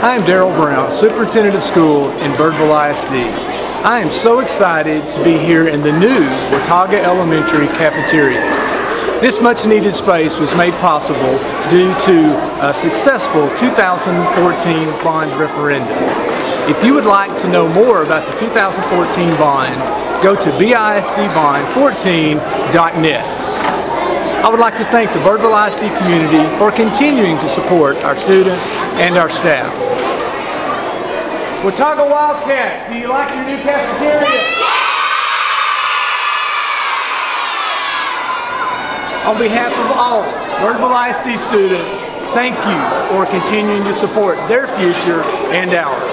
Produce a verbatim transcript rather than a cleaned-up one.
I am Darrell Brown, Superintendent of Schools in Birdville I S D. I am so excited to be here in the new Watauga Elementary Cafeteria. This much needed space was made possible due to a successful two thousand fourteen bond referendum. If you would like to know more about the two thousand fourteen bond, go to B I S D bond fourteen dot net. I would like to thank the Birdville I S D community for continuing to support our students and our staff. Watauga Wildcats, do you like your new cafeteria? On behalf of all Birdville I S D students, thank you for continuing to support their future and ours.